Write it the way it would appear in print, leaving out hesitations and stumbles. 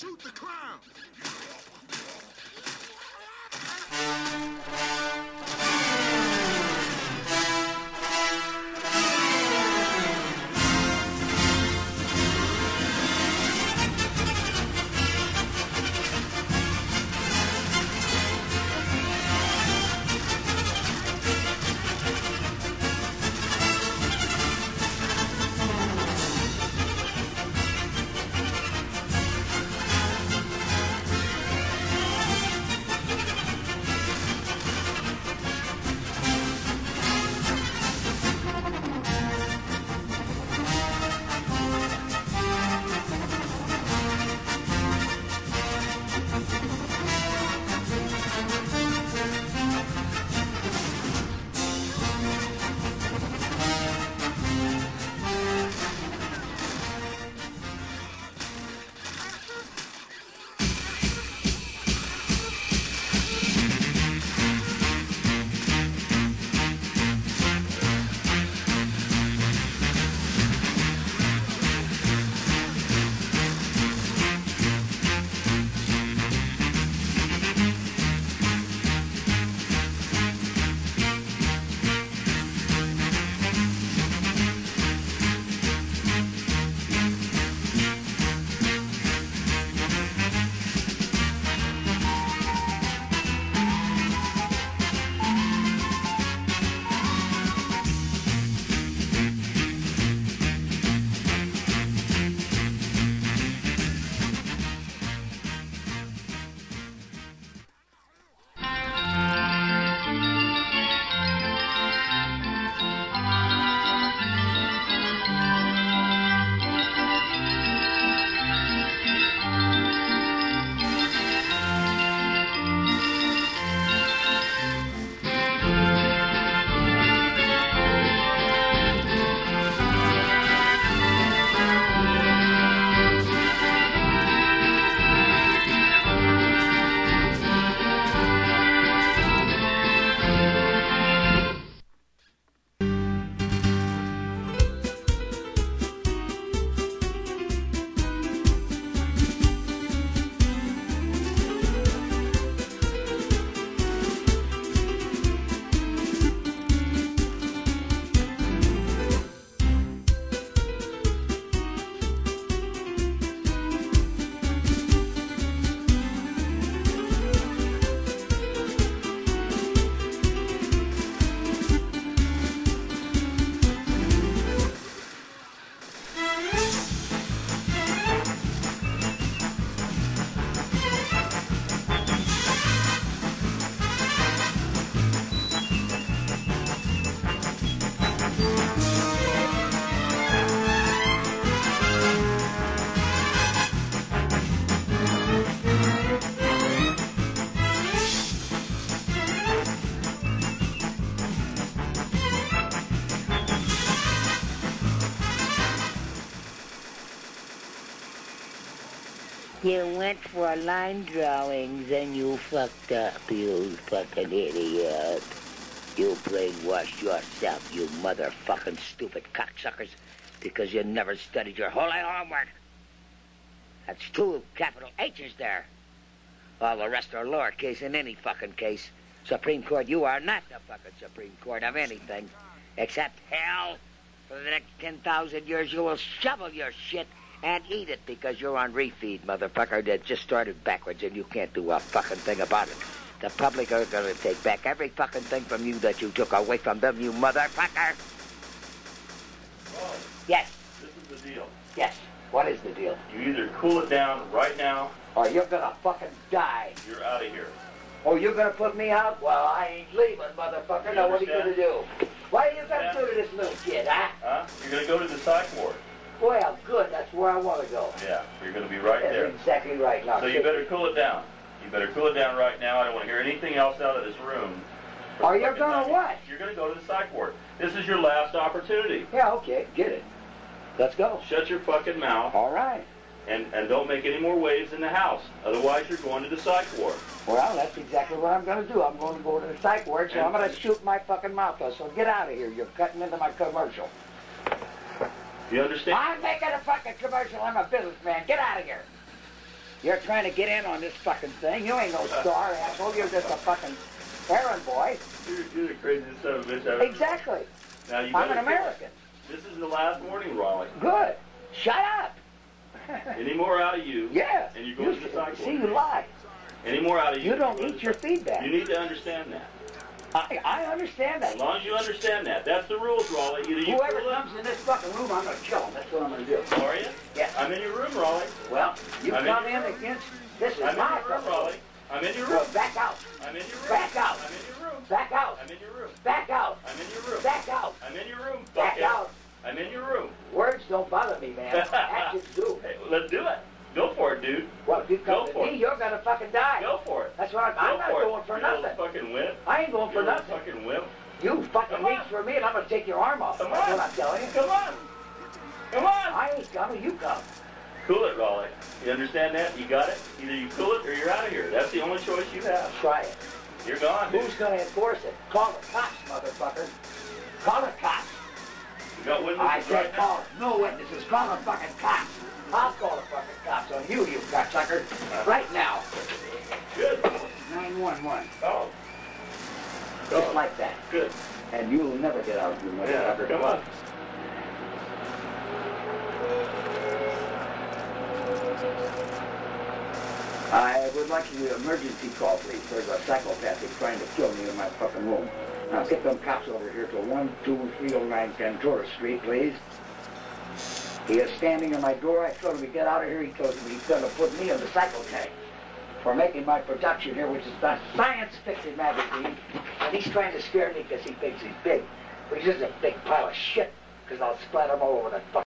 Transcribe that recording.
Shoot the clown! You went for line drawings and you fucked up, you fucking idiot. You brainwashed yourself, you motherfucking stupid cocksuckers, because you never studied your holy homework. That's 2 capital H's there. All the rest are lowercase in any fucking case. Supreme Court, you are not the fucking Supreme Court of anything. Except hell. For the next 10,000 years, you will shovel your shit and eat it because you're on refeed, motherfucker. That just started backwards and you can't do a fucking thing about it. The public are going to take back every fucking thing from you that you took away from them, you motherfucker. Whoa. Yes. This is the deal. Yes. What is the deal? You either cool it down right now, or you're going to fucking die. You're out of here. Oh, you're going to put me out? Well, I ain't leaving, motherfucker. Now, what are you going to do? What are you going to do to this little kid, huh? Huh? You're going to go to the psych ward. Well, good. That's where I want to go. Yeah, you're going to be right there. That's exactly right. Now, so you better cool it down. You better cool it down right now. I don't want to hear anything else out of this room. Or you're going to what? You're going to go to the psych ward. This is your last opportunity. Yeah, okay. Get it. Let's go. Shut your fucking mouth. All right. And don't make any more waves in the house. Otherwise, you're going to the psych ward. Well, that's exactly what I'm going to do. I'm going to go to the psych ward, so I'm going to shoot my fucking mouth off. So get out of here. You're cutting into my commercial. You understand? I'm making a fucking commercial. I'm a businessman. Get out of here. You're trying to get in on this fucking thing. You ain't no star, asshole. You're just a fucking errand boy. You're the craziest son of a bitch I've ever. Exactly. Now, you I'm better an American. This is the last warning, Raleigh. Good. Shut up. Any more out of you? Yeah. And you go to the cycle. See, you lie. Any more out of you? You don't eat your feedback. You need to understand that. I understand that. As long as you understand that, that's the rules, Raleigh. Either you Whoever cool it- comes in this fucking room, I'm gonna kill him. That's what I'm gonna do. Are you? Yes. I'm in your room, Raleigh. Well, you I'm come in in your against. This is I'm in my your room, fucking Raleigh. I'm in your room. Well, back out. I'm in your room. Back out. I'm in your room. Back out. I'm in your room. Back out. I'm in your room. Back out. I'm in your room. Back fuckhead. out. I'm in your room. Words don't bother me, man. Actions do. Hey, let's do it. Go for it, dude. Well, if you Go come to for me, it. you're gonna fucking die. Go for it. That's what I'm not Go going for it. You little nothing. fucking wimp. I ain't going You for little nothing. fucking wimp. You fucking Come on. reach for me and I'm gonna take your arm off. Come That's on. what I'm telling you. Come on. Come on. I ain't coming, you come. Cool it, Raleigh. You understand that? You got it? Either you cool it or you're out of here. That's the only choice you have. Try it. You're gone, dude. Who's gonna enforce it? Call the cops, motherfucker. Call the cops. You got witnesses I right said now? call it. No witnesses. Call the fucking cops. I'll call the fucking cops on you, you cocksucker. Right now. Good. 911. Oh. Just like that. Good. And you'll never get out, you Yeah, motherfucker. come on. I would like you to emergency call, please. There's a psychopath who's trying to kill me in my fucking room. Now get them cops over here to 12309 Ventura Street, please. He is standing in my door. I told him to get out of here. He told me he's going to put me in the psycho tank for making my production here, which is the science fiction magazine. And he's trying to scare me because he thinks he's big. But he's just a big pile of shit because I'll splat him all over the fucking